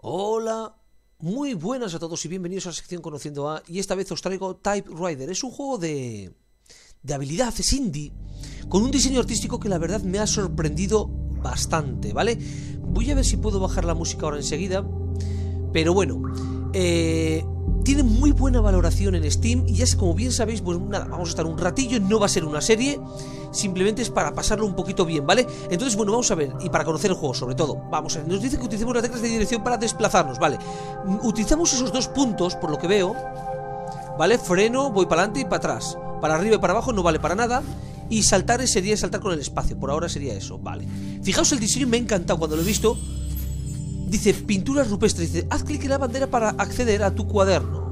Hola, muy buenas a todos y bienvenidos a la sección Conociendo a... Y esta vez os traigo Typewriter. Es un juego de habilidad, es indie, con un diseño artístico que la verdad me ha sorprendido bastante, ¿vale? Voy a ver si puedo bajar la música ahora enseguida. Pero bueno, tiene muy buena valoración en Steam. Y ya es como bien sabéis, pues nada, vamos a estar un ratillo. No va a ser una serie, simplemente es para pasarlo un poquito bien, ¿vale? Entonces, bueno, vamos a ver, y para conocer el juego sobre todo. Vamos a ver, nos dice que utilicemos las teclas de dirección para desplazarnos, ¿vale? Utilizamos esos dos puntos, por lo que veo, ¿vale? Freno, voy para adelante y para atrás. Para arriba y para abajo no vale para nada. Y saltar sería saltar con el espacio. Por ahora sería eso, vale. Fijaos, el diseño me ha encantado cuando lo he visto. Dice, pinturas rupestres. Dice, haz clic en la bandera para acceder a tu cuaderno.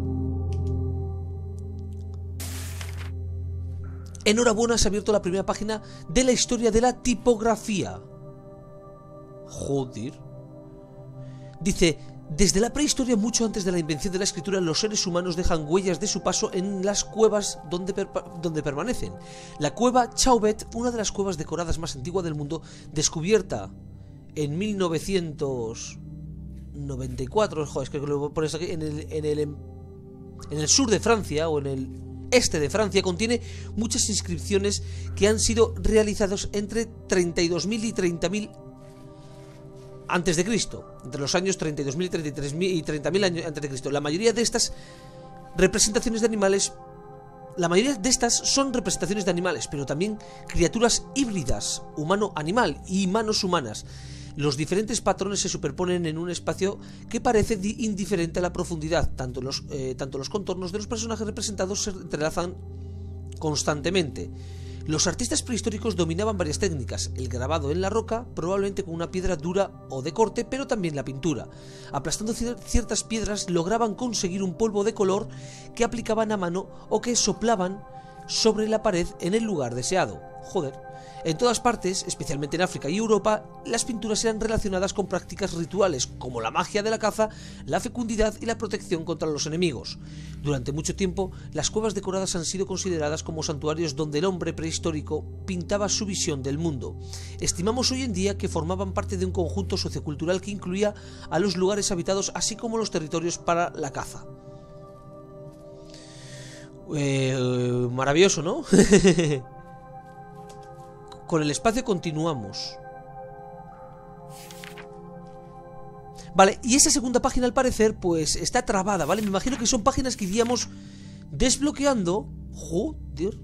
Enhorabuena, has abierto la primera página de la historia de la tipografía. Joder. Dice, desde la prehistoria, mucho antes de la invención de la escritura, los seres humanos dejan huellas de su paso en las cuevas donde permanecen. La cueva Chauvet, una de las cuevas decoradas más antiguas del mundo, descubierta en 1994, joder, es que lo pones aquí, en el sur de Francia, o en el este de Francia, contiene muchas inscripciones que han sido realizadas entre 32.000 y 30.000 antes de Cristo, entre los años 32.000 y 33.000 y 30.000 años antes de Cristo. La mayoría de estas representaciones de animales, son representaciones de animales, pero también criaturas híbridas, humano-animal y manos-humanas. Los diferentes patrones se superponen en un espacio que parece indiferente a la profundidad. Tanto los contornos de los personajes representados se entrelazan constantemente. Los artistas prehistóricos dominaban varias técnicas: el grabado en la roca, probablemente con una piedra dura o de corte, pero también la pintura. Aplastando ciertas piedras lograban conseguir un polvo de color que aplicaban a mano o que soplaban sobre la pared en el lugar deseado. Joder. En todas partes, especialmente en África y Europa, las pinturas eran relacionadas con prácticas rituales como la magia de la caza, la fecundidad y la protección contra los enemigos. Durante mucho tiempo, las cuevas decoradas han sido consideradas como santuarios donde el hombre prehistórico pintaba su visión del mundo. Estimamos hoy en día que formaban parte de un conjunto sociocultural que incluía a los lugares habitados así como los territorios para la caza. Maravilloso, ¿no? Con el espacio continuamos. Vale, y esa segunda página al parecer pues está trabada, ¿vale? Me imagino que son páginas que iríamos desbloqueando. Joder.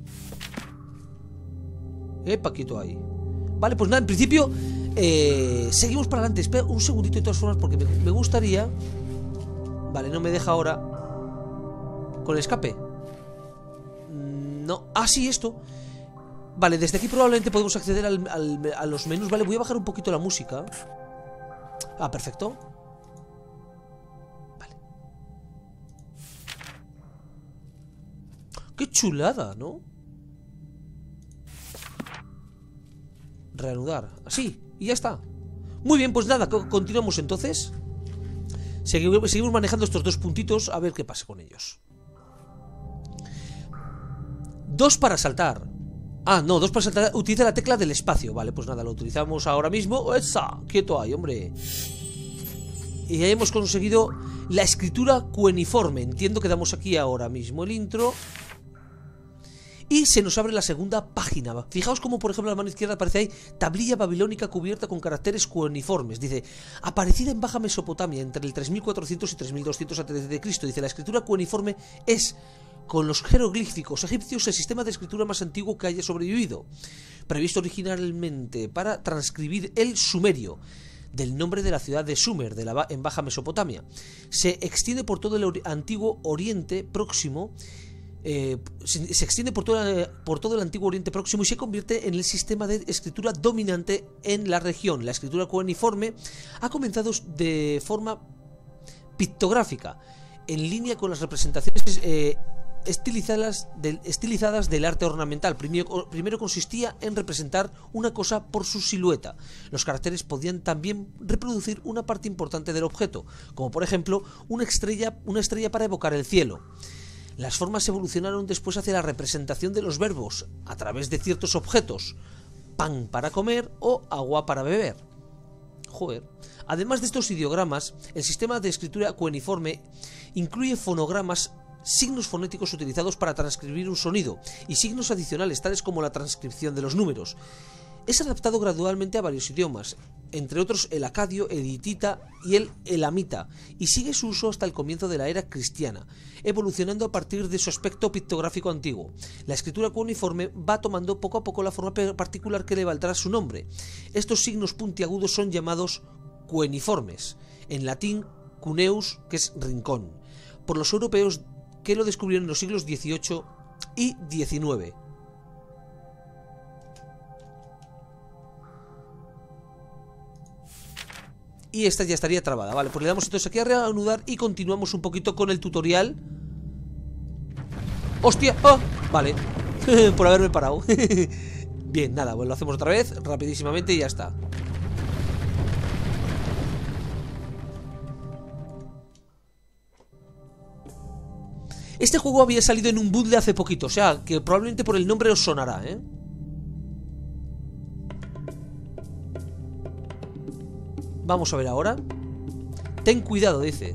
Paquito ahí. Vale, pues nada, en principio seguimos para adelante. Espera un segundito de todas formas porque me gustaría... Vale, no me deja ahora con el escape. No, sí, esto. Vale, desde aquí probablemente podemos acceder a los menús. Vale, voy a bajar un poquito la música. Perfecto. Vale. Qué chulada, ¿no? Reanudar. Así, y ya está. Muy bien, pues nada, continuamos entonces. Seguimos manejando estos dos puntitos. A ver qué pasa con ellos. 2 para saltar. No, 2 para saltar. Utiliza la tecla del espacio. Vale, pues nada, lo utilizamos ahora mismo. ¡Esa! ¡Quieto ahí, hombre! Y ya hemos conseguido la escritura cuneiforme. Entiendo que damos aquí ahora mismo el intro. Y se nos abre la segunda página. Fijaos como, por ejemplo, a la mano izquierda aparece ahí: tablilla babilónica cubierta con caracteres cuneiformes. Dice, aparecida en Baja Mesopotamia entre el 3400 y 3200 a.C. Dice, la escritura cuneiforme es, con los jeroglíficos egipcios, el sistema de escritura más antiguo que haya sobrevivido, previsto originalmente para transcribir el sumerio, del nombre de la ciudad de Sumer, en Baja Mesopotamia. Se extiende por todo el antiguo Oriente Próximo. Se extiende por todo el antiguo Oriente Próximo y se convierte en el sistema de escritura dominante en la región. La escritura cuneiforme ha comenzado de forma pictográfica, en línea con las representaciones estilizadas del arte ornamental. Primero consistía en representar una cosa por su silueta. Los caracteres podían también reproducir una parte importante del objeto, como por ejemplo una estrella para evocar el cielo. Las formas evolucionaron después hacia la representación de los verbos a través de ciertos objetos: pan para comer o agua para beber. Joder. Además de estos ideogramas, el sistema de escritura cuneiforme incluye fonogramas, signos fonéticos utilizados para transcribir un sonido, y signos adicionales tales como la transcripción de los números. Es adaptado gradualmente a varios idiomas, entre otros el acadio, el hitita y el elamita, y sigue su uso hasta el comienzo de la era cristiana, evolucionando a partir de su aspecto pictográfico antiguo. La escritura cuneiforme va tomando poco a poco la forma particular que le valdrá su nombre. Estos signos puntiagudos son llamados cuneiformes, en latín cuneus, que es rincón, por los europeos que lo descubrieron en los siglos XVIII y XIX. Y esta ya estaría trabada. Vale, pues le damos entonces aquí a reanudar y continuamos un poquito con el tutorial. ¡Hostia! ¡Ah! Vale. Por haberme parado. Bien, nada, pues lo hacemos otra vez, rapidísimamente y ya está. Este juego había salido en un bundle hace poquito, o sea, que probablemente por el nombre os sonará, ¿eh? Vamos a ver ahora. Ten cuidado, dice.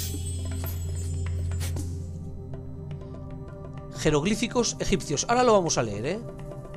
Jeroglíficos egipcios. Ahora lo vamos a leer, ¿eh?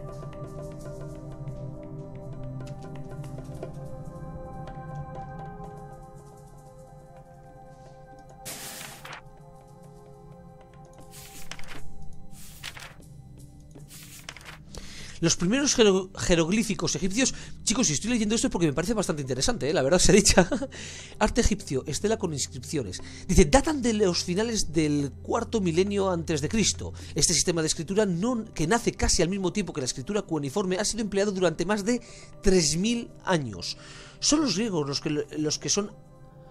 Los primeros jeroglíficos egipcios. Chicos, si estoy leyendo esto es porque me parece bastante interesante, la verdad se ha dicho. Arte egipcio, estela con inscripciones. Dice, datan de los finales del cuarto milenio antes de Cristo. Este sistema de escritura, que nace casi al mismo tiempo que la escritura cuneiforme, ha sido empleado durante más de 3000 años. Son los griegos los que son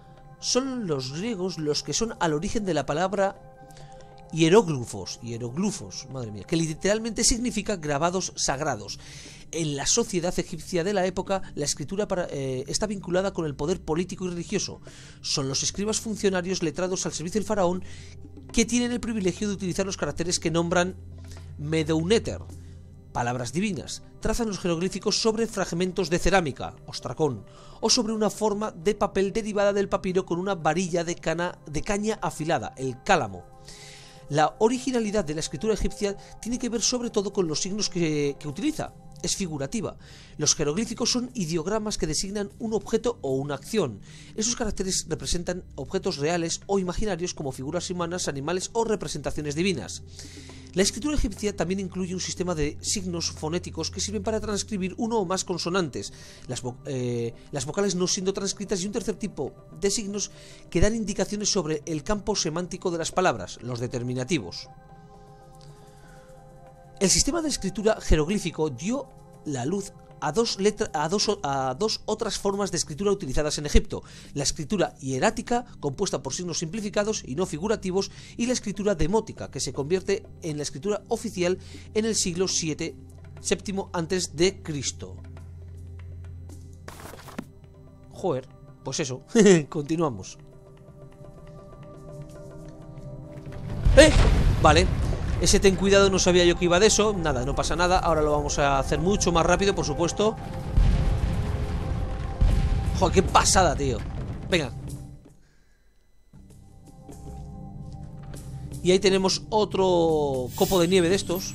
al origen de la palabra hieróglifos, madre mía, que literalmente significa grabados sagrados. En la sociedad egipcia de la época, la escritura está vinculada con el poder político y religioso. Son los escribas funcionarios letrados al servicio del faraón que tienen el privilegio de utilizar los caracteres que nombran Medouneter, palabras divinas. Trazan los jeroglíficos sobre fragmentos de cerámica, ostracón, o sobre una forma de papel derivada del papiro con una varilla de caña afilada, el cálamo. La originalidad de la escritura egipcia tiene que ver sobre todo con los signos que utiliza. Es figurativa. Los jeroglíficos son ideogramas que designan un objeto o una acción. Esos caracteres representan objetos reales o imaginarios como figuras humanas, animales o representaciones divinas. La escritura egipcia también incluye un sistema de signos fonéticos que sirven para transcribir uno o más consonantes, las vocales no siendo transcritas, y un tercer tipo de signos que dan indicaciones sobre el campo semántico de las palabras, los determinativos. El sistema de escritura jeroglífico dio la luz a dos otras formas de escritura utilizadas en Egipto: la escritura hierática, compuesta por signos simplificados y no figurativos, y la escritura demótica, que se convierte en la escritura oficial en el siglo VII antes de Cristo. Joder, pues eso. Continuamos. Vale. Ese ten cuidado, no sabía yo que iba de eso. Nada, no pasa nada. Ahora lo vamos a hacer mucho más rápido, por supuesto. Joder, qué pasada, tío. Venga. Y ahí tenemos otro copo de nieve de estos.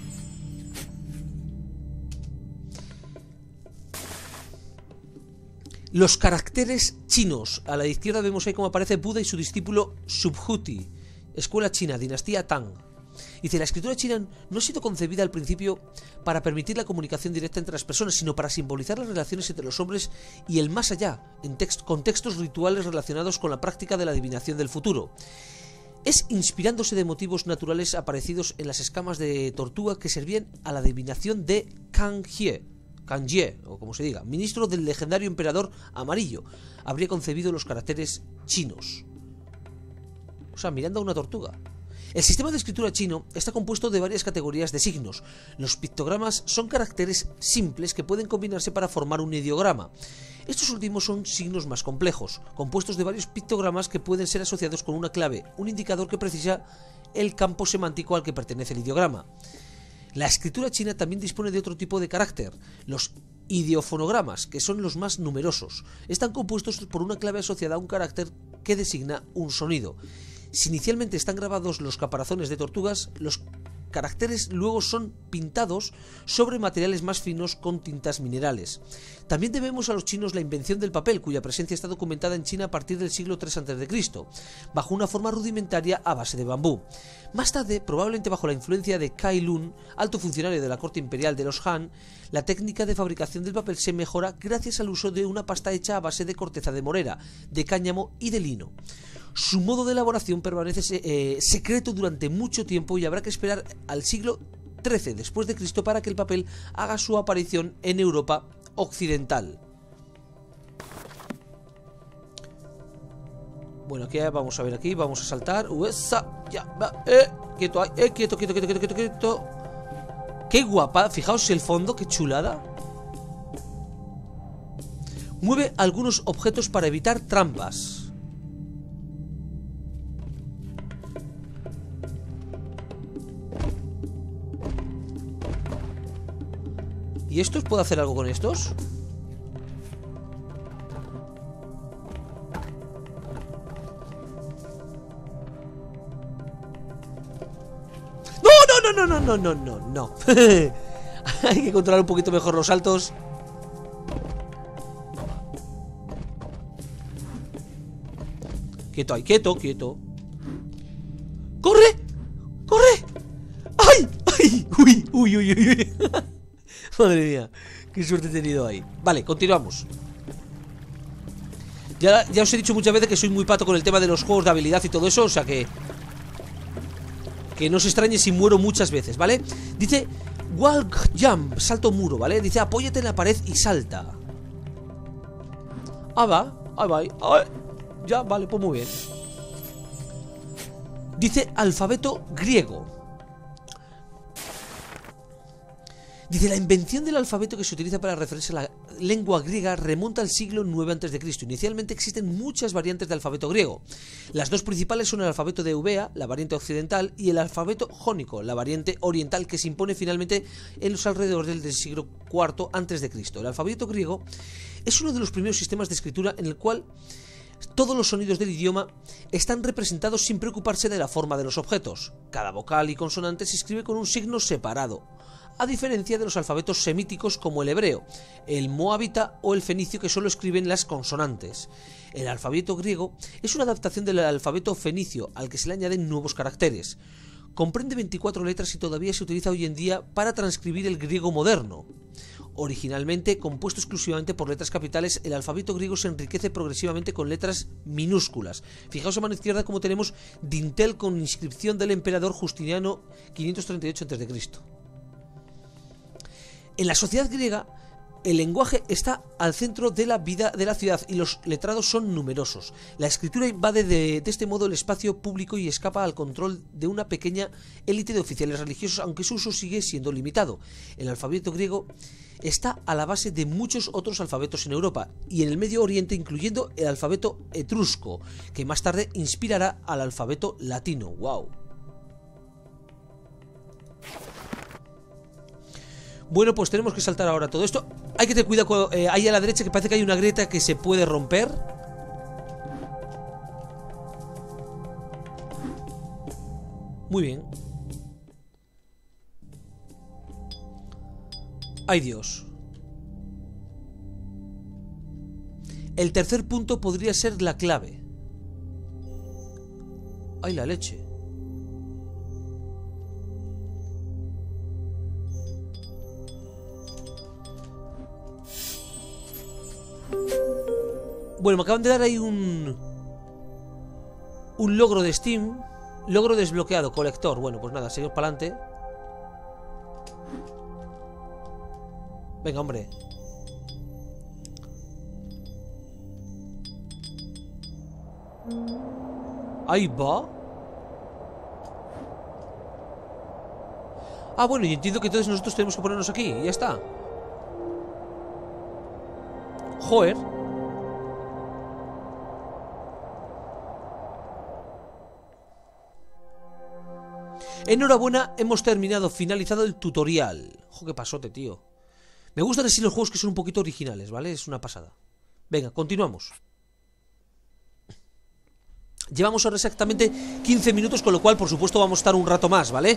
Los caracteres chinos. A la izquierda vemos ahí cómo aparece Buda y su discípulo Subhuti. Escuela china, dinastía Tang. Dice, la escritura china no ha sido concebida al principio para permitir la comunicación directa entre las personas, sino para simbolizar las relaciones entre los hombres y el más allá, en contextos rituales relacionados con la práctica de la adivinación del futuro. Es inspirándose de motivos naturales aparecidos en las escamas de tortuga que servían a la adivinación de Kang Jie, o como se diga, ministro del legendario emperador amarillo. Habría concebido los caracteres chinos. O sea, mirando a una tortuga. El sistema de escritura chino está compuesto de varias categorías de signos. Los pictogramas son caracteres simples que pueden combinarse para formar un ideograma. Estos últimos son signos más complejos, compuestos de varios pictogramas que pueden ser asociados con una clave, un indicador que precisa el campo semántico al que pertenece el ideograma. La escritura china también dispone de otro tipo de carácter, los ideofonogramas, que son los más numerosos. Están compuestos por una clave asociada a un carácter que designa un sonido. Si inicialmente están grabados los caparazones de tortugas, los caracteres luego son pintados sobre materiales más finos con tintas minerales. También debemos a los chinos la invención del papel, cuya presencia está documentada en China a partir del siglo III a.C., bajo una forma rudimentaria a base de bambú. Más tarde, probablemente bajo la influencia de Cai Lun, alto funcionario de la corte imperial de los Han, la técnica de fabricación del papel se mejora gracias al uso de una pasta hecha a base de corteza de morera, de cáñamo y de lino. Su modo de elaboración permanece secreto durante mucho tiempo y habrá que esperar al siglo XIII después de Cristo para que el papel haga su aparición en Europa occidental. Bueno, aquí vamos a ver, aquí vamos a saltar. Ya, va, quieto, quieto, quieto, quieto, quieto, quieto. Qué guapa, fijaos el fondo, qué chulada. Mueve algunos objetos para evitar trampas. ¿Y estos? ¿Puedo hacer algo con estos? No. Hay que controlar un poquito mejor los saltos. Quieto ahí, quieto, quieto. ¡Corre! ¡Corre! ¡Ay! ¡Ay! ¡Uy! ¡Uy! ¡Uy! ¡Uy! Madre mía, qué suerte he tenido ahí. Vale, continuamos. Ya os he dicho muchas veces que soy muy pato con el tema de los juegos de habilidad y todo eso, o sea que no os extrañe si muero muchas veces, ¿vale? Dice walk jump, salto muro, ¿vale? Dice apóyate en la pared y salta. Ah, va, ahí va, ahí. Ya, vale, pues muy bien. Dice alfabeto griego. Dice, la invención del alfabeto que se utiliza para referirse a la lengua griega remonta al siglo IX a.C. Inicialmente existen muchas variantes de alfabeto griego. Las dos principales son el alfabeto de Eubea, la variante occidental, y el alfabeto jónico, la variante oriental, que se impone finalmente en los alrededores del siglo IV a.C. El alfabeto griego es uno de los primeros sistemas de escritura en el cual todos los sonidos del idioma están representados sin preocuparse de la forma de los objetos. Cada vocal y consonante se escribe con un signo separado, a diferencia de los alfabetos semíticos como el hebreo, el moabita o el fenicio, que solo escriben las consonantes. El alfabeto griego es una adaptación del alfabeto fenicio al que se le añaden nuevos caracteres. Comprende 24 letras y todavía se utiliza hoy en día para transcribir el griego moderno. Originalmente compuesto exclusivamente por letras capitales, el alfabeto griego se enriquece progresivamente con letras minúsculas. Fijaos a mano izquierda como tenemos dintel con inscripción del emperador Justiniano 538 a.C. En la sociedad griega, el lenguaje está al centro de la vida de la ciudad y los letrados son numerosos. La escritura invade de este modo el espacio público y escapa al control de una pequeña élite de oficiales religiosos, aunque su uso sigue siendo limitado. El alfabeto griego está a la base de muchos otros alfabetos en Europa y en el Medio Oriente, incluyendo el alfabeto etrusco, que más tarde inspirará al alfabeto latino. ¡Wow! Bueno, pues tenemos que saltar ahora todo esto. Hay que tener cuidado ahí a la derecha, que parece que hay una grieta que se puede romper. Muy bien. ¡Ay, Dios! El tercer punto podría ser la clave. ¡Ay, la leche! Bueno, me acaban de dar ahí un logro de Steam. Logro desbloqueado, colector. Bueno, pues nada, seguimos para adelante. Venga, hombre. Ahí va. Ah, bueno, y entiendo que entonces nosotros tenemos que ponernos aquí. Y ya está. Joder. Enhorabuena, hemos finalizado el tutorial. Jo, qué pasote, tío. Me gustan así los juegos que son un poquito originales, ¿vale? Es una pasada. Venga, continuamos. Llevamos ahora exactamente 15 minutos, con lo cual, por supuesto, vamos a estar un rato más, ¿vale?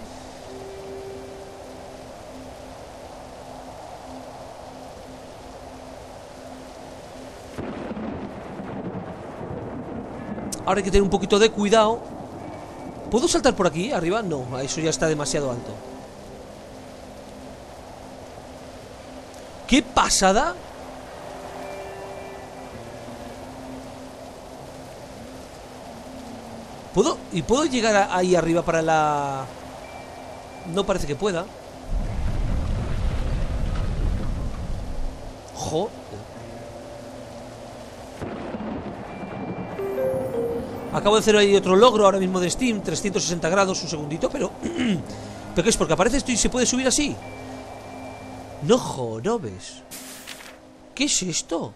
Ahora hay que tener un poquito de cuidado. ¿Puedo saltar por aquí, arriba? No, eso ya está demasiado alto. ¡Qué pasada! ¿Puedo? ¿Y puedo llegar ahí arriba para la...? No parece que pueda. Joder. Acabo de hacer ahí otro logro ahora mismo de Steam, 360 grados, un segundito, pero... ¿Pero qué es? ¿Porque aparece esto y se puede subir así? No jorobes. ¿Qué es esto?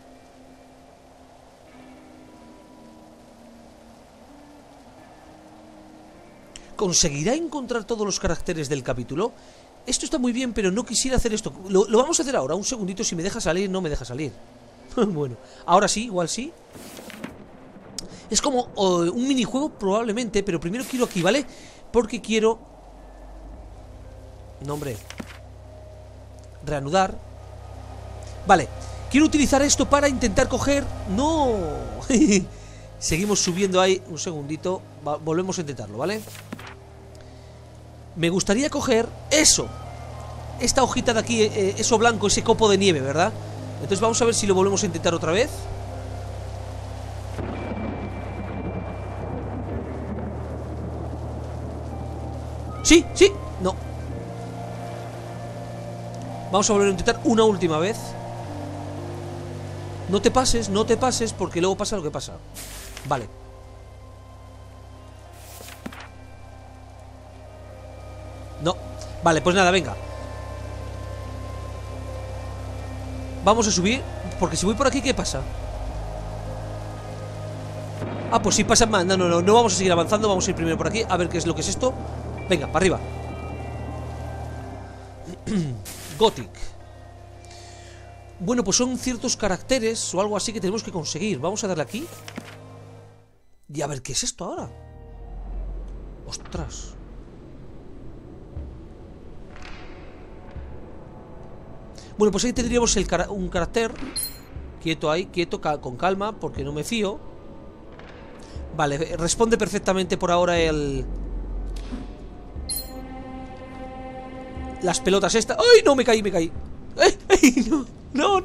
¿Conseguirá encontrar todos los caracteres del capítulo? Esto está muy bien, pero no quisiera hacer esto. Lo vamos a hacer ahora, un segundito. Si me deja salir, no me deja salir. Bueno, ahora sí, igual sí. Es como un minijuego probablemente, pero primero quiero aquí, ¿vale? Porque quiero... No, hombre. Reanudar. Vale, quiero utilizar esto para intentar coger... ¡No! Seguimos subiendo ahí. Un segundito. Volvemos a intentarlo, ¿vale? Me gustaría coger eso. Esta hojita de aquí, eso blanco, ese copo de nieve, ¿verdad? Entonces vamos a ver si lo volvemos a intentar otra vez. ¡Sí! ¡Sí! No. Vamos a volver a intentar una última vez. No te pases, porque luego pasa lo que pasa. Vale. No. Vale, pues nada, venga. Vamos a subir, porque si voy por aquí, ¿qué pasa? Ah, pues sí pasa más. No vamos a seguir avanzando. Vamos a ir primero por aquí, a ver qué es lo que es esto. Venga, para arriba. Gothic. Bueno, pues son ciertos caracteres o algo así que tenemos que conseguir. Vamos a darle aquí. Y a ver qué es esto ahora. Ostras. Bueno, pues ahí tendríamos un carácter. Quieto ahí, quieto, con calma, porque no me fío. Vale, responde perfectamente por ahora el... Las pelotas esta. ¡Ay, no! Me caí. ¡Ay, no!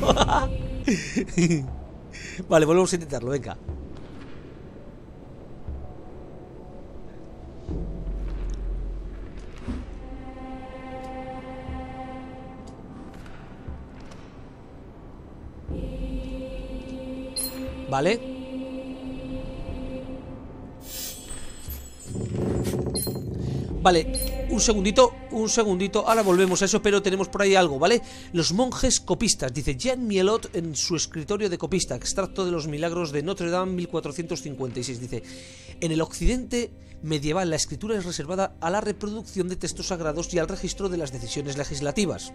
Vale, volvemos a intentarlo, venga. Vale. Vale, un segundito, ahora volvemos a eso, pero tenemos por ahí algo, ¿vale? Los monjes copistas, dice Jean Mielot en su escritorio de copista, extracto de los milagros de Notre Dame 1456, dice: en el occidente medieval la escritura es reservada a la reproducción de textos sagrados y al registro de las decisiones legislativas.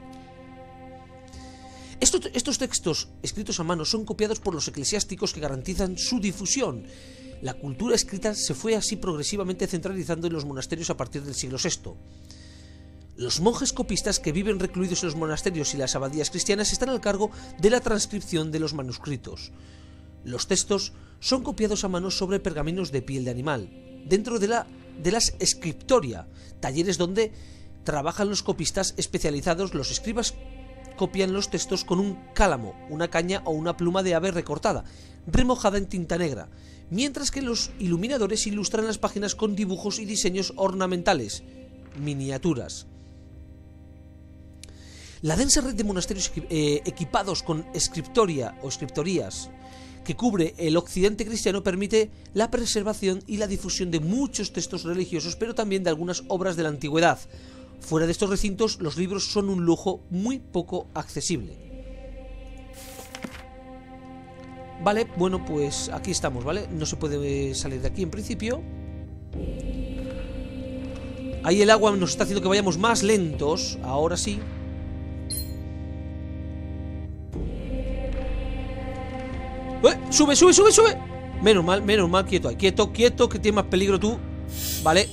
Estos textos escritos a mano son copiados por los eclesiásticos que garantizan su difusión. La cultura escrita se fue así progresivamente centralizando en los monasterios a partir del siglo VI. Los monjes copistas que viven recluidos en los monasterios y las abadías cristianas están al cargo de la transcripción de los manuscritos. Los textos son copiados a mano sobre pergaminos de piel de animal, dentro de las scriptoria, talleres donde trabajan los copistas especializados. Los escribas copian los textos con un cálamo, una caña o una pluma de ave recortada, remojada en tinta negra, mientras que los iluminadores ilustran las páginas con dibujos y diseños ornamentales, miniaturas. La densa red de monasterios equipados con scriptoria o scriptorías que cubre el occidente cristiano permite la preservación y la difusión de muchos textos religiosos, pero también de algunas obras de la antigüedad. Fuera de estos recintos, los libros son un lujo muy poco accesible. Vale, bueno, pues aquí estamos, ¿vale? No se puede salir de aquí en principio. Ahí el agua nos está haciendo que vayamos más lentos. Ahora sí. Sube, sube, sube, sube. Menos mal, quieto ahí. Quieto, quieto, que tienes más peligro tú. Vale.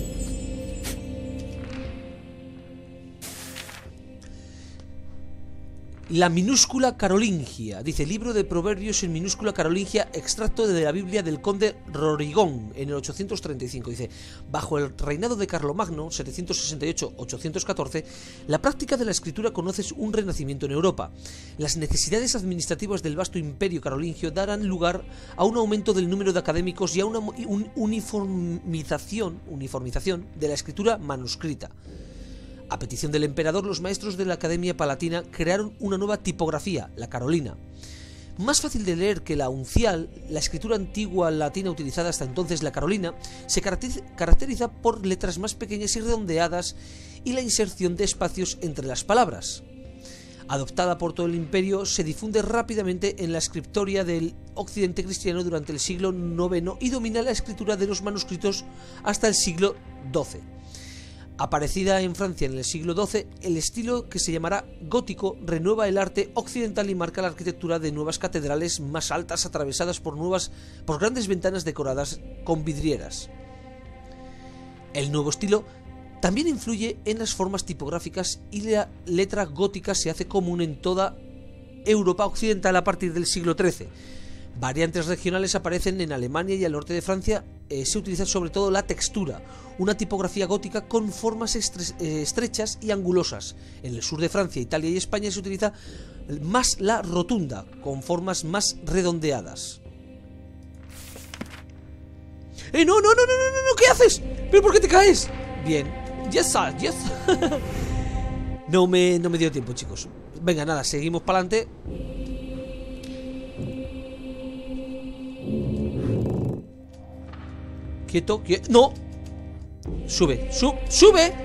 La minúscula carolingia. Dice, libro de proverbios en minúscula carolingia, extracto de la Biblia del conde Rorigón en el 835. Dice, bajo el reinado de Carlomagno, 768-814, la práctica de la escritura conoce un renacimiento en Europa. Las necesidades administrativas del vasto imperio carolingio darán lugar a un aumento del número de académicos y a una uniformización de la escritura manuscrita. A petición del emperador, los maestros de la Academia Palatina crearon una nueva tipografía, la carolina. Más fácil de leer que la uncial, la escritura antigua latina utilizada hasta entonces, la carolina, se caracteriza por letras más pequeñas y redondeadas y la inserción de espacios entre las palabras. Adoptada por todo el imperio, se difunde rápidamente en la escriptoria del occidente cristiano durante el siglo IX y domina la escritura de los manuscritos hasta el siglo XII. Aparecida en Francia en el siglo XII, el estilo que se llamará gótico renueva el arte occidental y marca la arquitectura de nuevas catedrales más altas atravesadas por grandes ventanas decoradas con vidrieras. El nuevo estilo también influye en las formas tipográficas y la letra gótica se hace común en toda Europa occidental a partir del siglo XIII. Variantes regionales aparecen en Alemania y al norte de Francia. Se utiliza sobre todo la textura, una tipografía gótica con formas estrechas y angulosas. En el sur de Francia, Italia y España se utiliza más la rotunda, con formas más redondeadas. ¡No, no, no, no, no, no! ¿Qué haces? ¿Pero por qué te caes? Bien. Yes, sir, yes. No me dio tiempo, chicos. Venga, nada, seguimos para adelante. Quieto, quieto. ¡No! Sube, sube.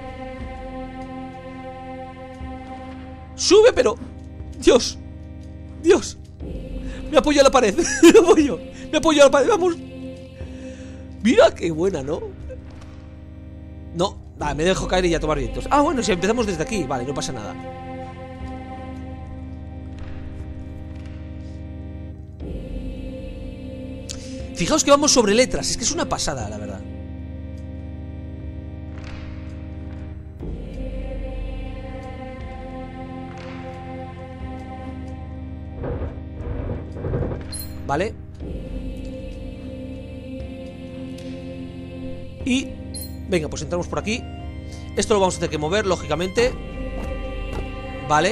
Sube, pero... Dios. Dios. Me apoyo a la pared. Me apoyo a la pared, vamos. Mira qué buena, ¿no? No, vale, me dejo caer y ya tomar vientos. Ah, bueno, si empezamos desde aquí, vale, no pasa nada. Fijaos que vamos sobre letras, es que es una pasada, la verdad. Vale. Y... venga, pues entramos por aquí. Esto lo vamos a tener que mover, lógicamente. Vale.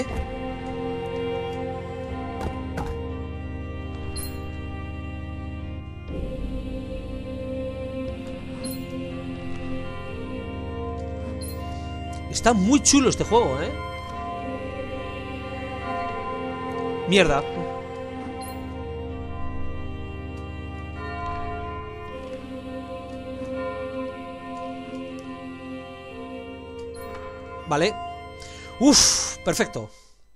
Está muy chulo este juego, ¿eh? Mierda. Vale. Uf, perfecto.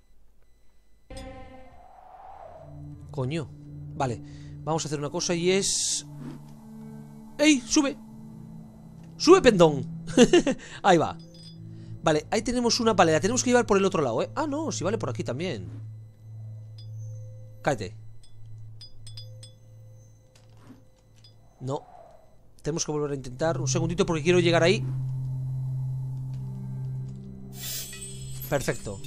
Coño. Vale, vamos a hacer una cosa y es... ¡Ey! ¡Sube! ¡Sube, pendón! Ahí va. Vale, ahí tenemos una... Vale, la tenemos que llevar por el otro lado, ¿eh? Ah, no, sí vale por aquí también. Cállate. No. Tenemos que volver a intentar. Un segundito porque quiero llegar ahí. Perfecto.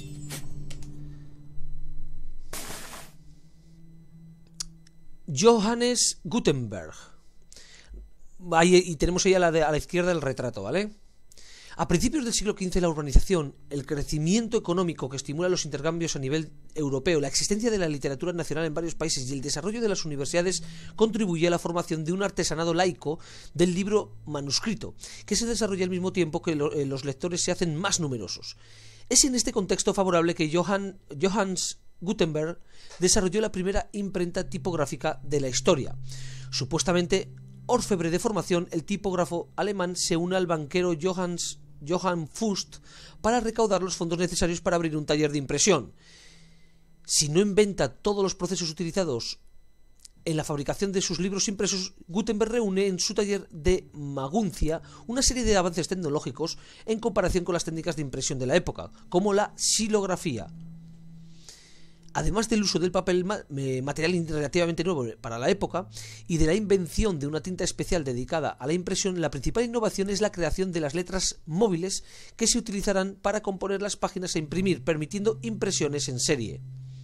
Johannes Gutenberg. Ahí, y tenemos ahí a la izquierda el retrato, ¿vale? A principios del siglo XV, la urbanización, el crecimiento económico que estimula los intercambios a nivel europeo, la existencia de la literatura nacional en varios países y el desarrollo de las universidades contribuye a la formación de un artesanado laico del libro manuscrito, que se desarrolla al mismo tiempo que los lectores se hacen más numerosos. Es en este contexto favorable que Johannes Gutenberg desarrolló la primera imprenta tipográfica de la historia. Supuestamente orfebre de formación, el tipógrafo alemán se une al banquero Johann Fust para recaudar los fondos necesarios para abrir un taller de impresión. Si no inventa todos los procesos utilizados en la fabricación de sus libros impresos, Gutenberg reúne en su taller de Maguncia una serie de avances tecnológicos en comparación con las técnicas de impresión de la época, como la xilografía. Además del uso del papel, material relativamente nuevo para la época, y de la invención de una tinta especial dedicada a la impresión, la principal innovación es la creación de las letras móviles que se utilizarán para componer las páginas e imprimir, permitiendo impresiones en serie.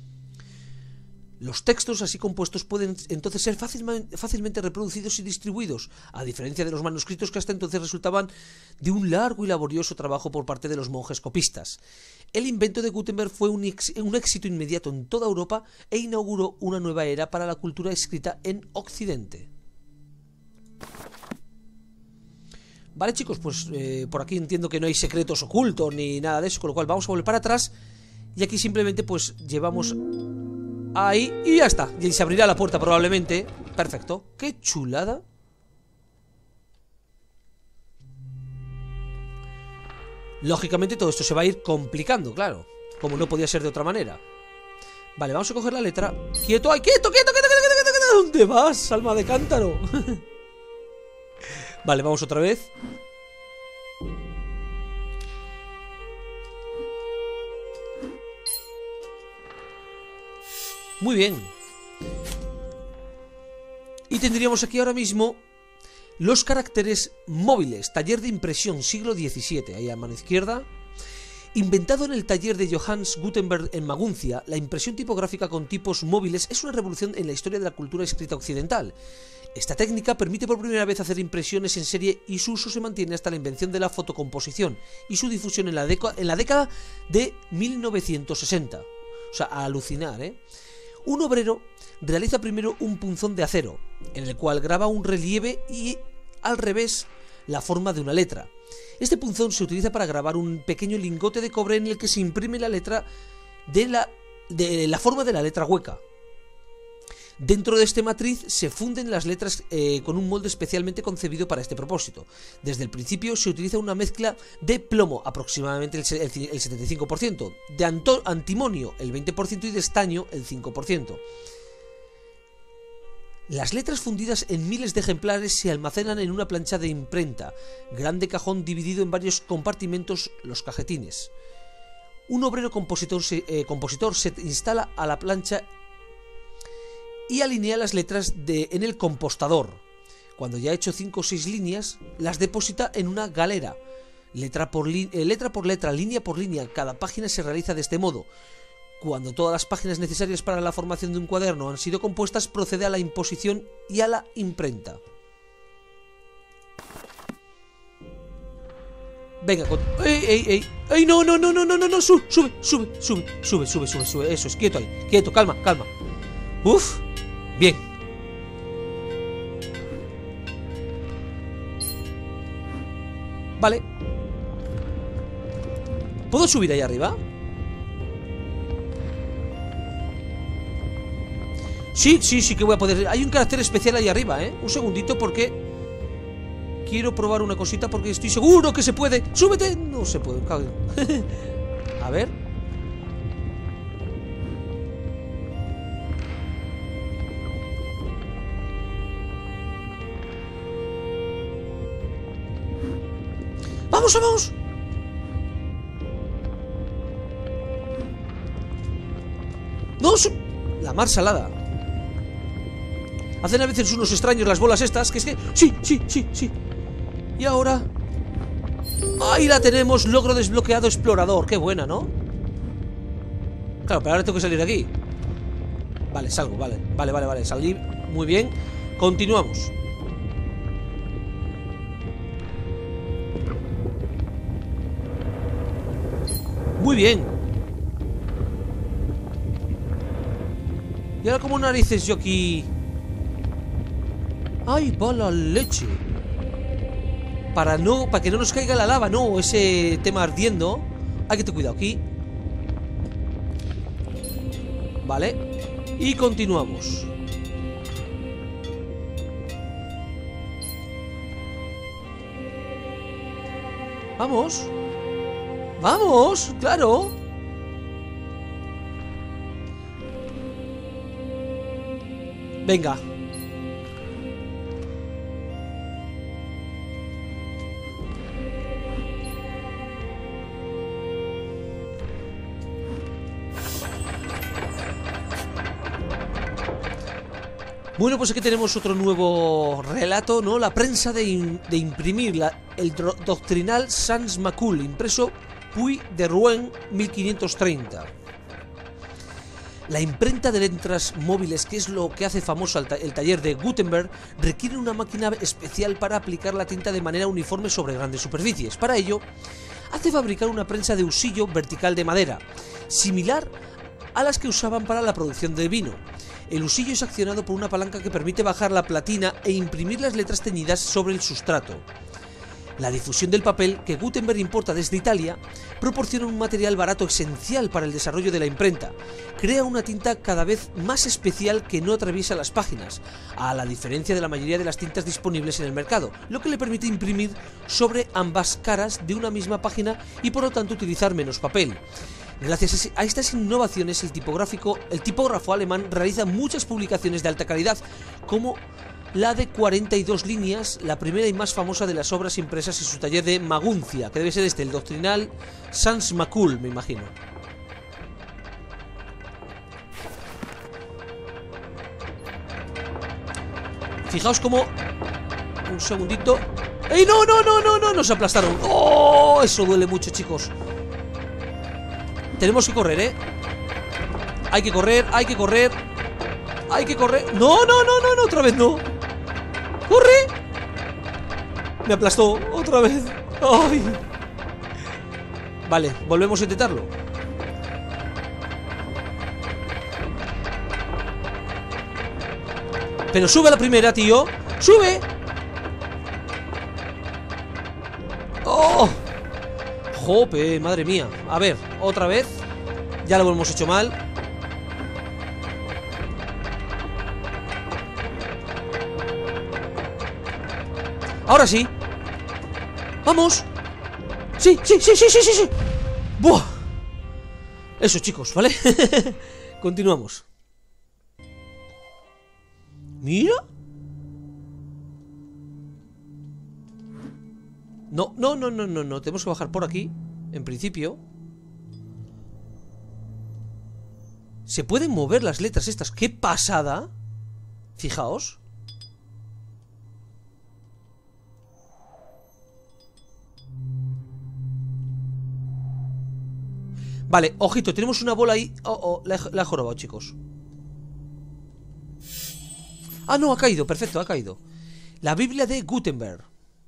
Los textos así compuestos pueden entonces ser fácilmente reproducidos y distribuidos, a diferencia de los manuscritos que hasta entonces resultaban de un largo y laborioso trabajo por parte de los monjes copistas. El invento de Gutenberg fue un éxito inmediato en toda Europa e inauguró una nueva era para la cultura escrita en Occidente. Vale, chicos, pues por aquí entiendo que no hay secretos ocultos ni nada de eso, con lo cual vamos a volver para atrás y aquí simplemente pues llevamos... ahí, y ya está. Y se abrirá la puerta probablemente. Perfecto, qué chulada. Lógicamente todo esto se va a ir complicando, claro, como no podía ser de otra manera. Vale, vamos a coger la letra. ¡Quieto! ¡Ay, quieto, quieto, quieto, quieto, quieto, quieto! ¿Dónde vas, alma de cántaro? Vale, vamos otra vez. Muy bien. Y tendríamos aquí ahora mismo los caracteres móviles. Taller de impresión, siglo XVII. Ahí a mano izquierda. Inventado en el taller de Johannes Gutenberg en Maguncia, la impresión tipográfica con tipos móviles es una revolución en la historia de la cultura escrita occidental. Esta técnica permite por primera vez hacer impresiones en serie y su uso se mantiene hasta la invención de la fotocomposición y su difusión en la década de 1960. O sea, a alucinar, ¿eh? Un obrero realiza primero un punzón de acero, en el cual graba un relieve y al revés la forma de una letra. Este punzón se utiliza para grabar un pequeño lingote de cobre en el que se imprime la letra de la forma de la letra hueca. Dentro de este matriz se funden las letras con un molde especialmente concebido para este propósito. Desde el principio se utiliza una mezcla de plomo, aproximadamente el 75%, de antimonio el 20% y de estaño el 5%. Las letras fundidas en miles de ejemplares se almacenan en una plancha de imprenta, grande cajón dividido en varios compartimentos, los cajetines. Un obrero compositor se instala a la plancha y alinea las letras en el compostador. Cuando ya ha hecho 5 o 6 líneas, las deposita en una galera. Letra por letra, línea por línea, cada página se realiza de este modo. Cuando todas las páginas necesarias para la formación de un cuaderno han sido compuestas, procede a la imposición y a la imprenta. Venga, ¡ey! ¡Ey, no! Sube. Eso es, quieto ahí, quieto, calma. Uf, bien. Vale. ¿Puedo subir ahí arriba? Sí que voy a poder. Hay un carácter especial ahí arriba, un segundito porque quiero probar una cosita porque estoy seguro que se puede. ¡Súbete! No se puede, cabrón. A ver. ¡Vamos! ¡No! La mar salada. Hacen a veces unos extraños las bolas estas, que es que... Sí. Y ahora... ¡Ahí la tenemos! Logro desbloqueado explorador. Qué buena, ¿no? Claro, pero ahora tengo que salir de aquí. Vale, salgo, vale. Salí, muy bien. Continuamos. Muy bien. Y ahora como narices yo aquí... ¡Ay, va la leche! Para que no nos caiga la lava, no, ese tema ardiendo. Hay que tener cuidado aquí. Vale. Y continuamos. ¡Vamos! ¡Claro! Venga. Bueno, pues aquí tenemos otro nuevo relato, ¿no? La prensa de imprimir el doctrinal Sans Macul, impreso Puy de Rouen 1530. La imprenta de letras móviles, que es lo que hace famoso el taller de Gutenberg, requiere una máquina especial para aplicar la tinta de manera uniforme sobre grandes superficies. Para ello, hace fabricar una prensa de husillo vertical de madera, similar a las que usaban para la producción de vino. El husillo es accionado por una palanca que permite bajar la platina e imprimir las letras teñidas sobre el sustrato. La difusión del papel, que Gutenberg importa desde Italia, proporciona un material barato esencial para el desarrollo de la imprenta. Crea una tinta cada vez más especial que no atraviesa las páginas, a la diferencia de la mayoría de las tintas disponibles en el mercado, lo que le permite imprimir sobre ambas caras de una misma página y por lo tanto utilizar menos papel. Gracias a estas innovaciones, el tipógrafo alemán realiza muchas publicaciones de alta calidad, como la de 42 líneas, la primera y más famosa de las obras impresas en su taller de Maguncia, que debe ser el doctrinal Sans Macul, me imagino. Fijaos cómo... Un segundito... ¡Ey, no! Nos aplastaron. ¡Oh! Eso duele mucho, chicos. Tenemos que correr, ¿eh? Hay que correr. ¡No! Otra vez no. ¡Corre! Me aplastó otra vez. ¡Ay! Vale, volvemos a intentarlo. Pero sube a la primera, tío. ¡Sube! ¡Oh! ¡Jope! Madre mía. A ver, otra vez. Ya lo hemos hecho mal. Ahora sí. ¡Vamos! ¡Sí! ¡Buah! Eso, chicos, ¿vale? Continuamos. ¡Mira! No. Tenemos que bajar por aquí, en principio. Se pueden mover las letras estas. ¡Qué pasada! Fijaos. Vale, ojito, tenemos una bola ahí. La he jorobado, chicos. Ah, no, ha caído, perfecto, ha caído. La Biblia de Gutenberg.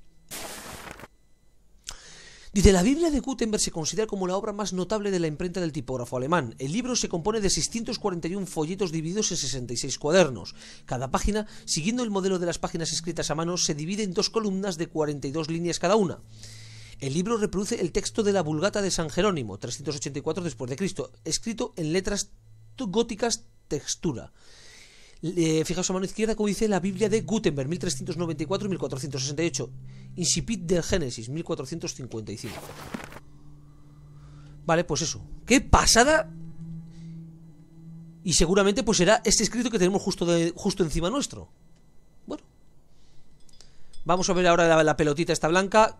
Dice, la Biblia de Gutenberg se considera como la obra más notable de la imprenta del tipógrafo alemán. El libro se compone de 641 folletos divididos en 66 cuadernos. Cada página, siguiendo el modelo de las páginas escritas a mano, se divide en dos columnas de 42 líneas cada una. El libro reproduce el texto de la Vulgata de San Jerónimo, 384 después de Cristo, escrito en letras góticas textura. Fijaos a mano izquierda como dice la Biblia de Gutenberg, 1394 y 1468. Incipit del Génesis, 1455. Vale, pues eso. ¡Qué pasada! Y seguramente pues será este escrito que tenemos justo encima nuestro. Bueno. Vamos a ver ahora la pelotita esta blanca.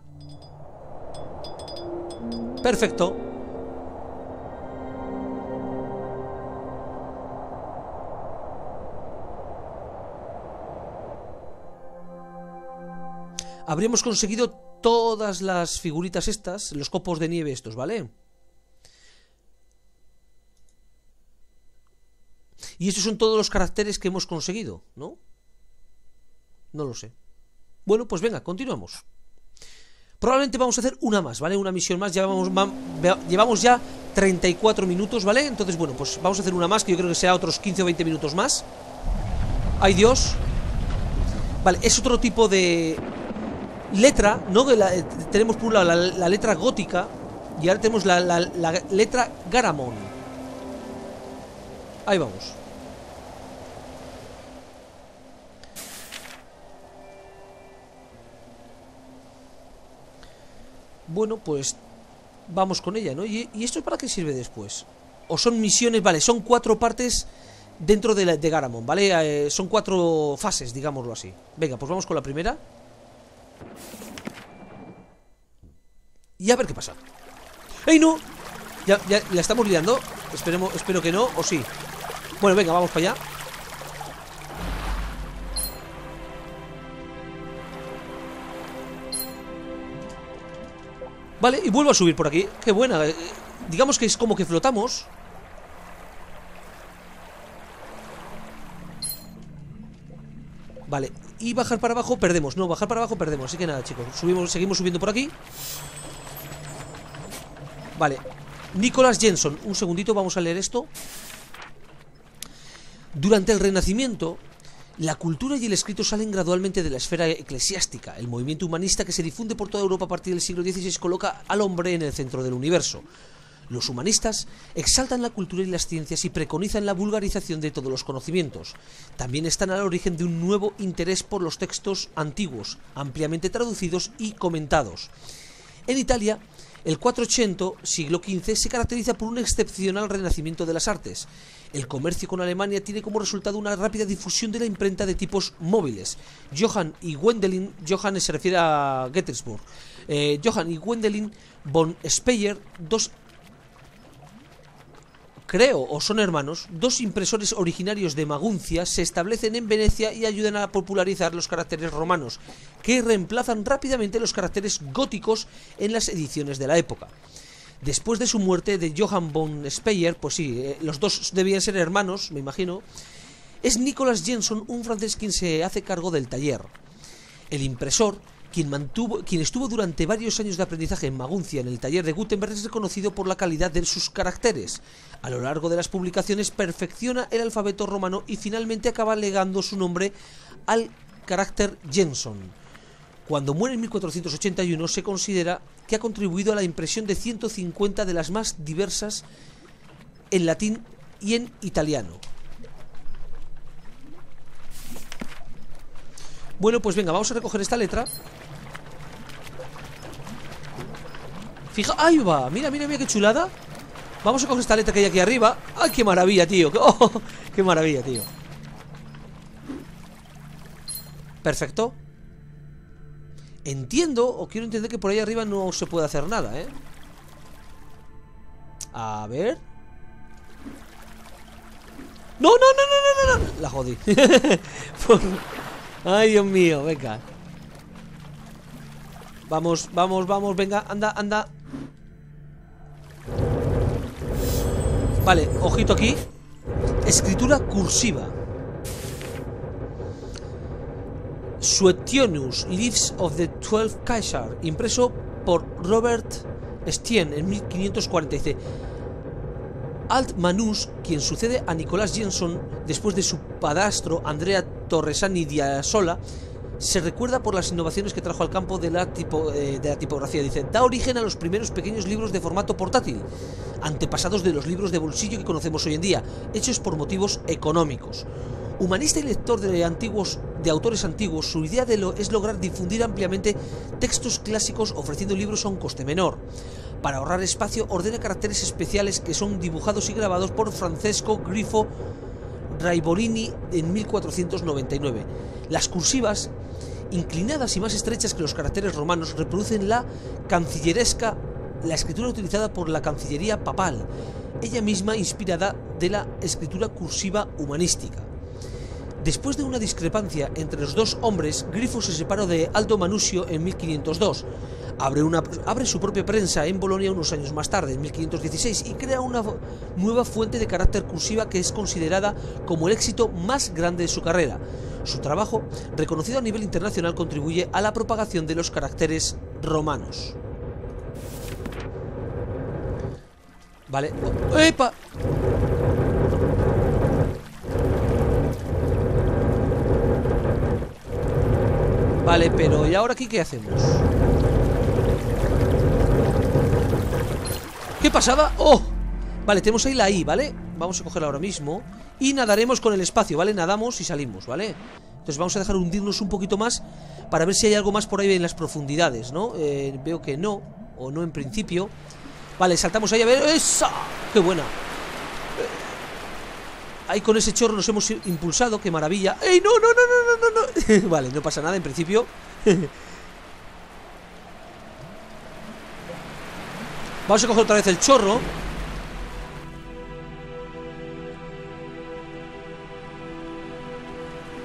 Perfecto. Habríamos conseguido todas las figuritas estas, los copos de nieve estos, ¿vale? Y estos son todos los caracteres que hemos conseguido, ¿no? No lo sé. Bueno, pues venga, continuamos. Probablemente vamos a hacer una más, ¿vale? Una misión más, llevamos ya 34 minutos, ¿vale? Entonces, bueno, pues vamos a hacer una más, que yo creo que será otros 15 o 20 minutos más. ¡Ay, Dios! Vale, es otro tipo de letra, ¿no? Tenemos por un lado la letra gótica y ahora tenemos la letra Garamond. Ahí vamos. Bueno, pues vamos con ella, ¿no? ¿Y esto para qué sirve después? ¿O son misiones? Vale, son 4 partes dentro de Garamond, ¿vale? Son 4 fases, digámoslo así. Venga, pues vamos con la primera. Y a ver qué pasa. ¡Ey, no! Ya la estamos liando. Espero que no, o sí. Bueno, venga, vamos para allá. Vale, y vuelvo a subir por aquí. Qué buena. Digamos que es como que flotamos. Vale, y bajar para abajo perdemos. No, bajar para abajo perdemos. Así que nada, chicos, seguimos subiendo por aquí. Vale, Nicholas Jenson. Un segundito, vamos a leer esto. Durante el Renacimiento, la cultura y el escrito salen gradualmente de la esfera eclesiástica. El movimiento humanista que se difunde por toda Europa a partir del siglo XVI coloca al hombre en el centro del universo. Los humanistas exaltan la cultura y las ciencias y preconizan la vulgarización de todos los conocimientos. También están al origen de un nuevo interés por los textos antiguos, ampliamente traducidos y comentados. En Italia, el 400, siglo XV, se caracteriza por un excepcional renacimiento de las artes. El comercio con Alemania tiene como resultado una rápida difusión de la imprenta de tipos móviles. Johann y Wendelin, Johann se refiere a Gettysburg, Johann y Wendelin von Speyer, son hermanos, dos impresores originarios de Maguncia, se establecen en Venecia y ayudan a popularizar los caracteres romanos, que reemplazan rápidamente los caracteres góticos en las ediciones de la época. Después de su muerte, de Johann von Speyer, pues sí, los dos debían ser hermanos, me imagino, es Nicholas Jenson, un francés, quien se hace cargo del taller. El impresor, quien estuvo durante varios años de aprendizaje en Maguncia en el taller de Gutenberg, es reconocido por la calidad de sus caracteres. A lo largo de las publicaciones perfecciona el alfabeto romano y finalmente acaba legando su nombre al carácter Jenson. Cuando muere en 1481 se considera que ha contribuido a la impresión de 150 de las más diversas en latín y en italiano. Bueno, pues venga, vamos a recoger esta letra. Fija, ahí va, mira, mira, mira qué chulada. Vamos a coger esta letra que hay aquí arriba. ¡Ay, qué maravilla, tío! ¡Oh, qué maravilla, tío! Perfecto. Entiendo, o quiero entender, que por ahí arriba no se puede hacer nada, ¿eh? A ver. ¡No, no, no, no, no, no! La jodí. Ay, Dios mío, venga. Vamos, vamos, vamos, venga, anda, anda. Vale, ojito aquí. Escritura cursiva. Suetonius, Lives of the Twelve Caesar, impreso por Robert Stien en 1540. Alt Manus, quien sucede a Nicholas Jenson después de su padrastro Andrea Torresani Diasola, se recuerda por las innovaciones que trajo al campo de la tipografía. Dice, da origen a los primeros pequeños libros de formato portátil, antepasados de los libros de bolsillo que conocemos hoy en día, hechos por motivos económicos. Humanista y lector de autores antiguos, su idea es lograr difundir ampliamente textos clásicos ofreciendo libros a un coste menor. Para ahorrar espacio, ordena caracteres especiales que son dibujados y grabados por Francesco Grifo Raibolini en 1499. Las cursivas, inclinadas y más estrechas que los caracteres romanos, reproducen la escritura utilizada por la Cancillería papal, ella misma inspirada de la escritura cursiva humanística. Después de una discrepancia entre los dos hombres, Grifo se separó de Aldo Manusio en 1502. Abre su propia prensa en Bolonia unos años más tarde, en 1516, y crea una nueva fuente de carácter cursiva que es considerada como el éxito más grande de su carrera. Su trabajo, reconocido a nivel internacional, contribuye a la propagación de los caracteres romanos. Vale. ¡Epa! Vale, pero ¿y ahora aquí qué hacemos? ¿Qué pasada? ¡Oh! Vale, tenemos ahí la I, ¿vale? Vamos a cogerla ahora mismo y nadaremos con el espacio, ¿vale? Nadamos y salimos, ¿vale? Entonces vamos a dejar hundirnos un poquito más para ver si hay algo más por ahí en las profundidades, ¿no? Veo que no, o no en principio. Vale, saltamos ahí, a ver. ¡Esa! ¡Qué buena! Ahí con ese chorro nos hemos impulsado, qué maravilla. ¡Ey, no, no, no, no, no, no! Vale, no pasa nada en principio. Vamos a coger otra vez el chorro.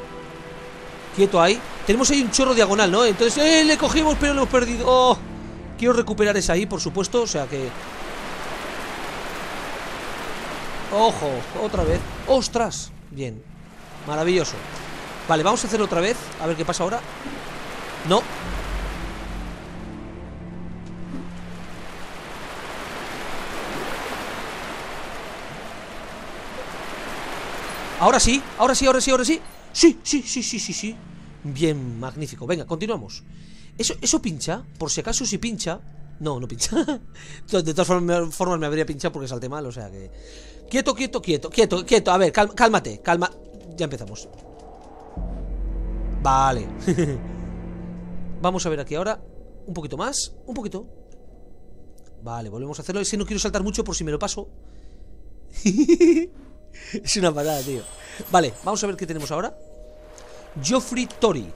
Quieto ahí. Tenemos ahí un chorro diagonal, ¿no? Entonces, le cogimos, pero lo hemos perdido. ¡Oh! Quiero recuperar esa ahí, por supuesto, o sea que... ¡Ojo! Otra vez. ¡Ostras! Bien. Maravilloso. Vale, vamos a hacerlo otra vez. A ver qué pasa ahora. No. Ahora sí, ahora sí, ahora sí, ahora sí. Sí, sí, sí, sí, sí, sí. Bien, magnífico. Venga, continuamos. Eso pincha. Por si acaso si pincha. No, no pincha. De todas formas me habría pinchado porque salté mal, o sea que... Quieto, quieto, quieto, quieto, quieto. A ver, cálmate, calma. Ya empezamos. Vale. Vamos a ver aquí ahora. Un poquito más, un poquito. Vale, volvemos a hacerlo. Es que no quiero saltar mucho por si me lo paso. Es una patada, tío. Vale, vamos a ver qué tenemos ahora. Geoffrey Tori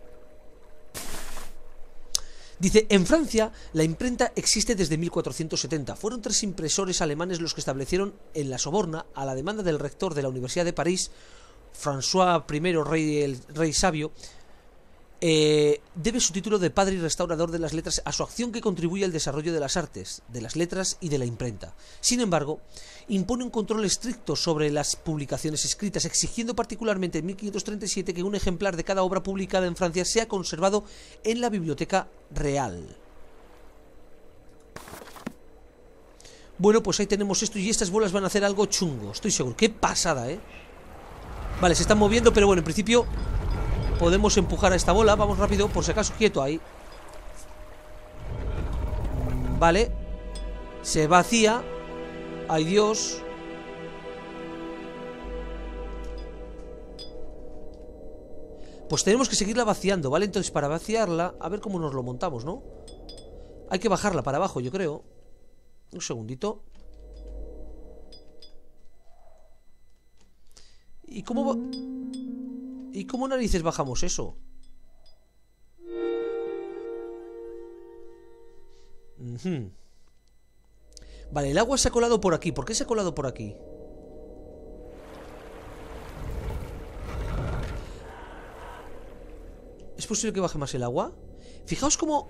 dice, en Francia la imprenta existe desde 1470. Fueron 3 impresores alemanes los que establecieron en la Soborna, a la demanda del rector de la Universidad de París, François I, rey sabio, debe su título de padre y restaurador de las letras a su acción que contribuye al desarrollo de las artes, de las letras y de la imprenta. Sin embargo, impone un control estricto sobre las publicaciones escritas, exigiendo particularmente en 1537 que un ejemplar de cada obra publicada en Francia sea conservado en la Biblioteca Real. Bueno, pues ahí tenemos esto y estas bolas van a hacer algo chungo, estoy seguro. ¡Qué pasada, eh! Vale, se están moviendo, pero bueno, en principio... podemos empujar a esta bola, vamos rápido, por si acaso, quieto ahí. Vale. Se vacía. Ay, Dios. Pues tenemos que seguirla vaciando, ¿vale? Entonces para vaciarla, a ver cómo nos lo montamos, ¿no? Hay que bajarla para abajo, yo creo. Un segundito. ¿Y cómo va? ¿Y cómo narices bajamos eso? Vale, el agua se ha colado por aquí. ¿Por qué se ha colado por aquí? ¿Es posible que baje más el agua? Fijaos cómo...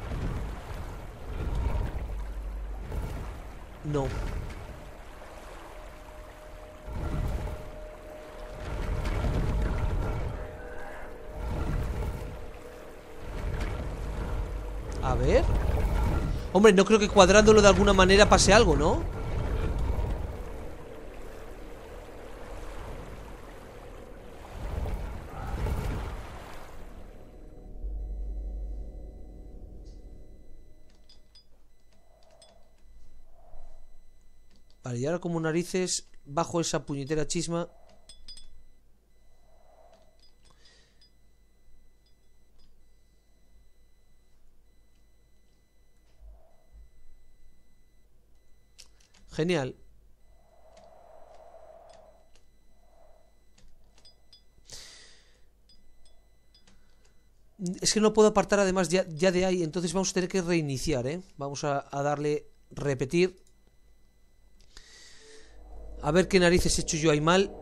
No. A ver. Hombre, no creo que cuadrándolo de alguna manera pase algo, ¿no? Vale, y ahora como narices bajo esa puñetera chisma. Genial. Es que no puedo apartar además ya de ahí. Entonces vamos a tener que reiniciar, ¿eh? Vamos a darle repetir. A ver qué narices he hecho yo ahí mal.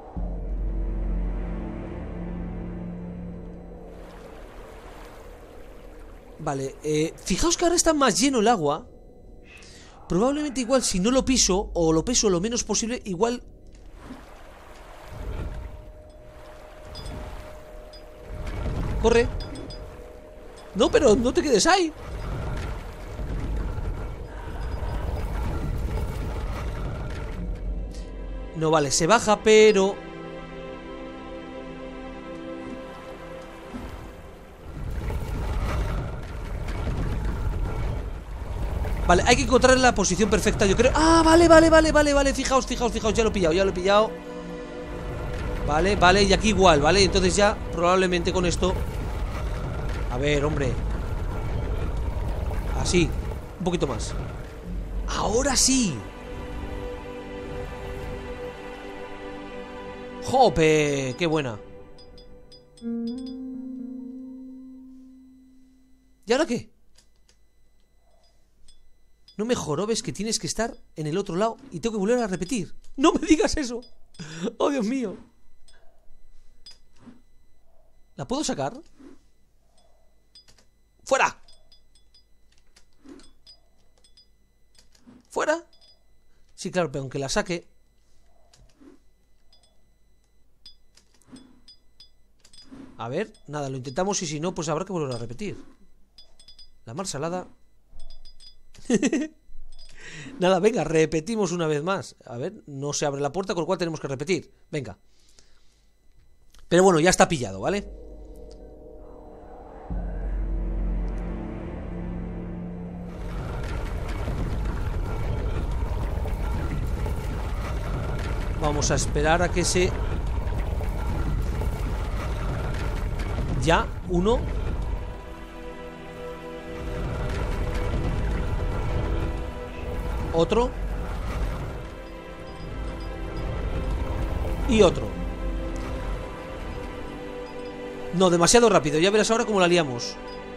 Vale, fijaos que ahora está más lleno el agua. Probablemente igual si no lo piso, o lo peso lo menos posible, igual... Corre. No, pero no te quedes ahí. No, vale, se baja, pero... Vale, hay que encontrar la posición perfecta, yo creo. Ah, vale, vale, vale, vale, vale. Fijaos, fijaos, fijaos, ya lo he pillado, ya lo he pillado. Vale, vale, y aquí igual, ¿vale? Entonces ya, probablemente con esto... A ver, hombre. Así, un poquito más. Ahora sí. ¡Jope! ¡Qué buena! ¿Y ahora qué? No me jorobes que tienes que estar en el otro lado y tengo que volver a repetir. ¡No me digas eso! ¡Oh, Dios mío! ¿La puedo sacar? ¡Fuera! ¡Fuera! Sí, claro, pero aunque la saque... A ver, nada, lo intentamos y si no, pues habrá que volver a repetir. La mar salada. Nada, venga, repetimos una vez más. A ver, no se abre la puerta, con lo cual tenemos que repetir. Venga. Pero bueno, ya está pillado, ¿vale? Vamos a esperar a que se... Ya, uno. Otro. Y otro. No, demasiado rápido. Ya verás ahora cómo la liamos.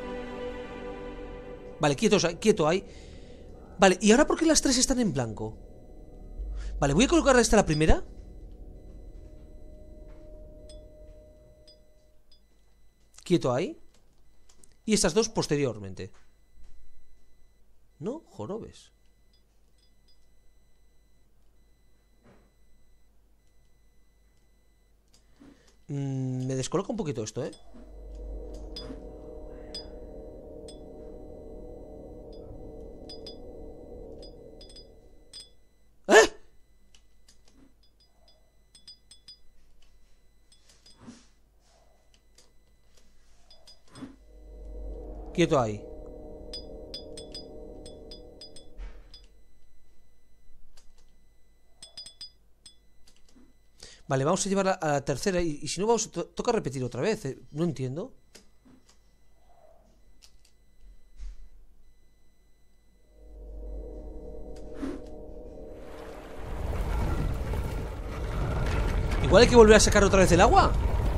Vale, quieto ahí. Vale, ¿y ahora por qué las tres están en blanco? Vale, voy a colocar esta la primera. Quieto ahí. Y estas dos posteriormente. ¿No? Jorobes. Me descoloca un poquito esto, ¿eh? ¡Eh! Quieto ahí. Vale, vamos a llevarla a la tercera. Y si no, toca repetir otra vez. No entiendo. Igual hay que volver a sacar otra vez el agua.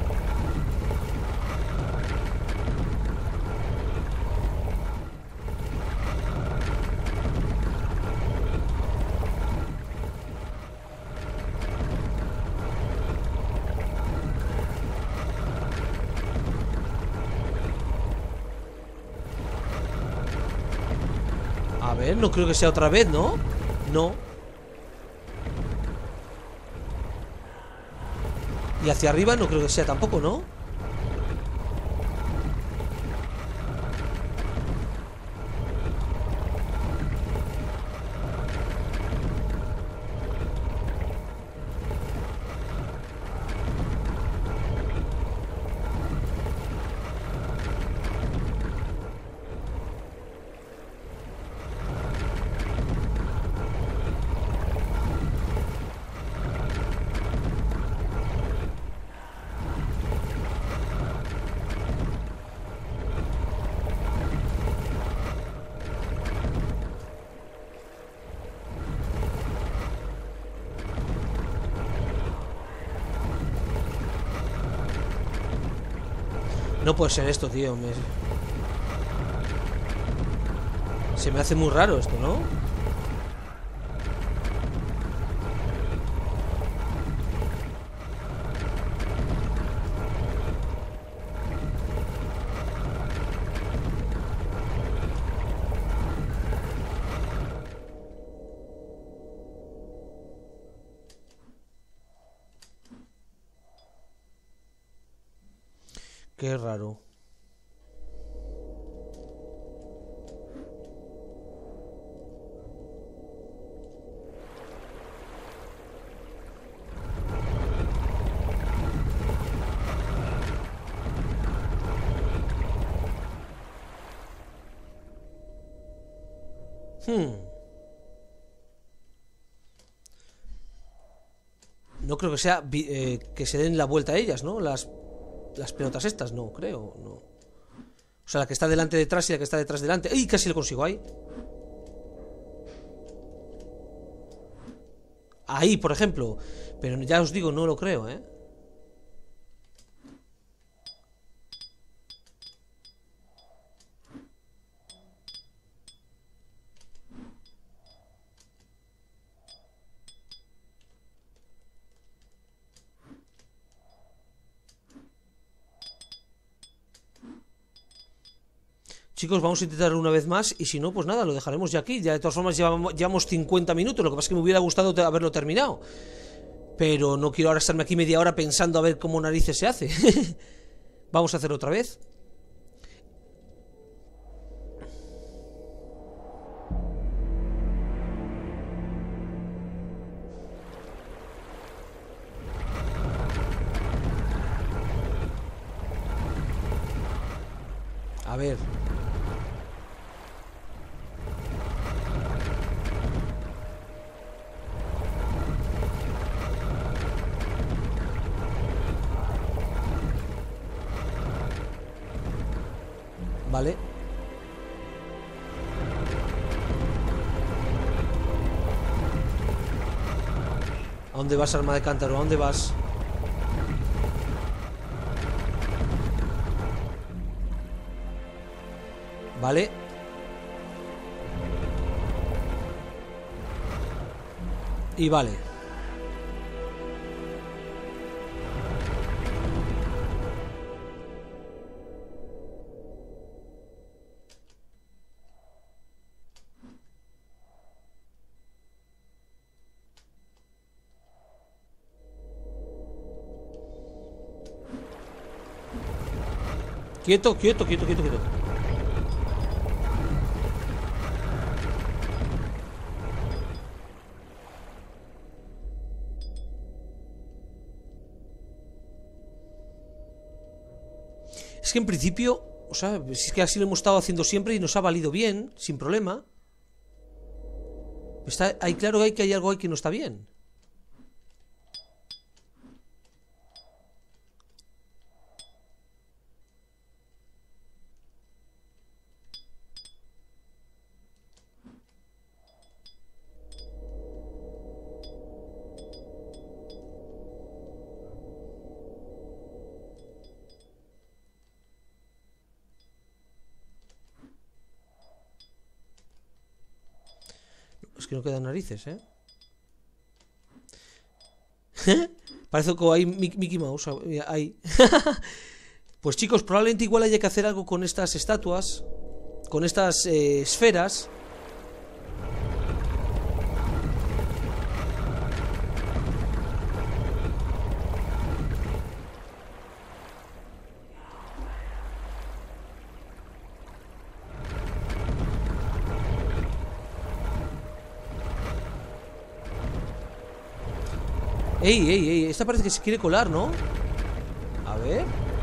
A ver, no creo que sea otra vez, ¿no? No. Y hacia arriba no creo que sea tampoco, ¿no? No puede ser esto, tío. Se me hace muy raro esto, ¿no? Qué raro. No creo que sea que se den la vuelta a ellas, ¿no? Las pelotas estas, no, creo, no. O sea, la que está delante detrás y la que está detrás delante. ¡Ay! Casi lo consigo ahí. Ahí, por ejemplo. Pero ya os digo, no lo creo, ¿eh? Chicos, vamos a intentar una vez más. Y si no, pues nada, lo dejaremos ya aquí. Ya de todas formas llevamos 50 minutos. Lo que pasa es que me hubiera gustado haberlo terminado. Pero no quiero ahora estarme aquí media hora pensando a ver cómo narices se hace. Vamos a hacerlo otra vez. A ver. Vale. ¿A dónde vas, arma de cántaro? ¿A dónde vas? Vale. Y vale. Quieto, quieto, quieto, quieto, quieto. Es que en principio, o sea, es que así lo hemos estado haciendo siempre y nos ha valido bien, sin problema. Está ahí claro que hay algo ahí que no está bien. Es que no quedan narices, ¿eh? Parece como ahí Mickey Mouse. Ahí. Pues chicos, probablemente igual haya que hacer algo con estas estatuas. Con estas esferas. Ey, ey, ey, esta parece que se quiere colar, ¿no? A ver.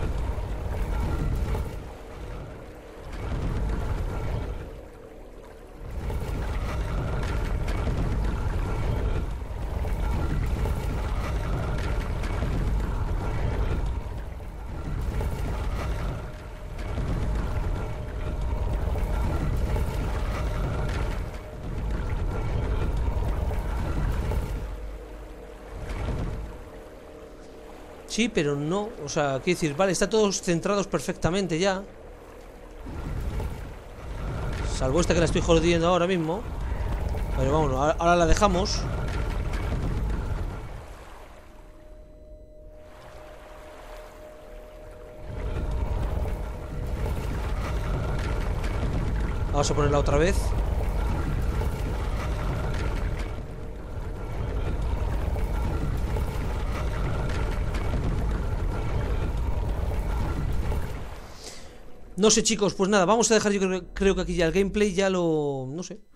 Sí, pero no, o sea, quiero decir, vale, está todos centrados perfectamente ya. Salvo esta que la estoy jodiendo ahora mismo. Pero vamos, ahora la dejamos. Vamos a ponerla otra vez. No sé, chicos, pues nada, vamos a dejar, yo creo que aquí ya el gameplay ya lo... no sé.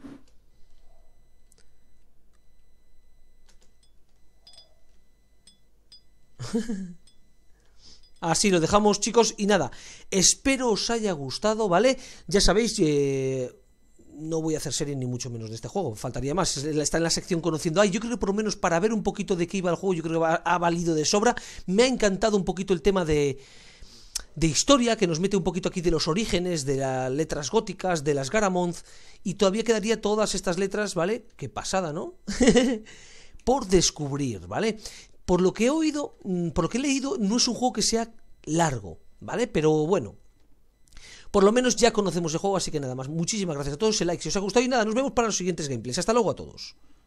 Así lo dejamos, chicos, y nada, espero os haya gustado, ¿vale? Ya sabéis, no voy a hacer serie ni mucho menos de este juego, faltaría más, está en la sección conociendo. Yo creo que por lo menos para ver un poquito de qué iba el juego, yo creo que ha valido de sobra. Me ha encantado un poquito el tema de historia, que nos mete un poquito aquí de los orígenes, de las letras góticas, de las Garamonth, y todavía quedaría todas estas letras, ¿vale? Qué pasada, ¿no? Por descubrir, ¿vale? Por lo que he oído, por lo que he leído, no es un juego que sea largo, ¿vale? Pero bueno, por lo menos ya conocemos el juego, así que nada más. Muchísimas gracias a todos, el like si os ha gustado y nada, nos vemos para los siguientes gameplays. Hasta luego a todos.